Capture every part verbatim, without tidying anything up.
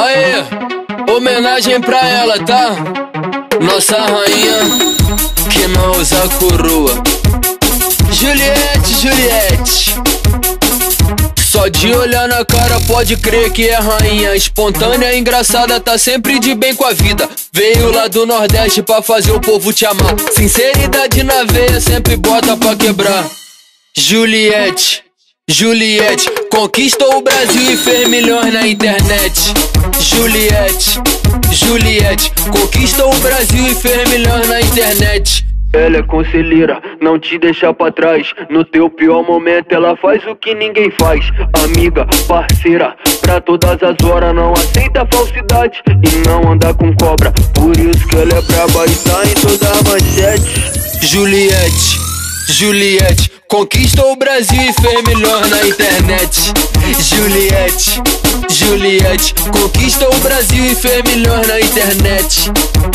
Aê, homenagem pra ela, tá? Nossa rainha que não usa coroa, Juliette, Juliette. Só de olhar na cara pode crer que é rainha. Espontânea, engraçada, tá sempre de bem com a vida. Veio lá do Nordeste pra fazer o povo te amar. Sinceridade na veia, sempre bota pra quebrar. Juliette, Juliette, conquistou o Brasil e fez milhões na internet. Juliette, Juliette, conquistou o Brasil e fez milhões na internet. Ela é conselheira, não te deixa pra trás. No teu pior momento ela faz o que ninguém faz. Amiga, parceira, pra todas as horas. Não aceita falsidade e não anda com cobra. Por isso que ela é braba e tá em toda a manchete. Juliette, Juliette, conquistou o Brasil e fez milhões na internet. Juliette, Juliette, conquistou o Brasil e fez milhões na internet.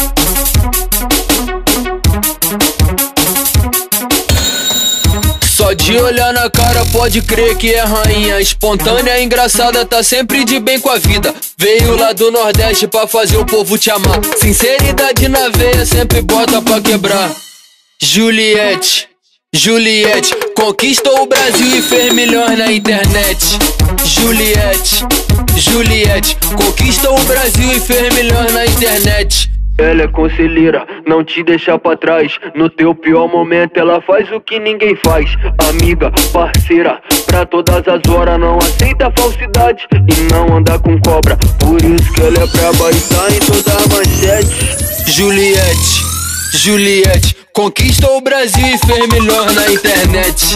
Só de olhar na cara pode crer que é rainha. Espontânea, engraçada, tá sempre de bem com a vida. Veio lá do Nordeste pra fazer o povo te amar. Sinceridade na veia, sempre bota pra quebrar. Juliette, Juliette, conquistou o Brasil e fez milhões na internet. Juliette, Juliette, conquistou o Brasil e fez milhões na internet. Ela é conselheira, não te deixa pra trás. No teu pior momento ela faz o que ninguém faz. Amiga, parceira, pra todas as horas. Não aceita falsidade e não anda com cobra. Por isso que ela é braba e tá em toda a manchete. Juliette, Juliette, conquistou o Brasil e fez milhões na internet.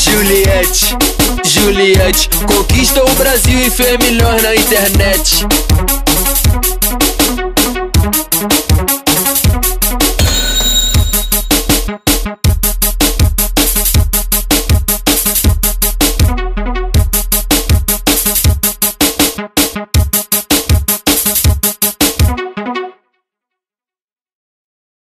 Juliette, Juliette, conquistou o Brasil e fez milhões na internet.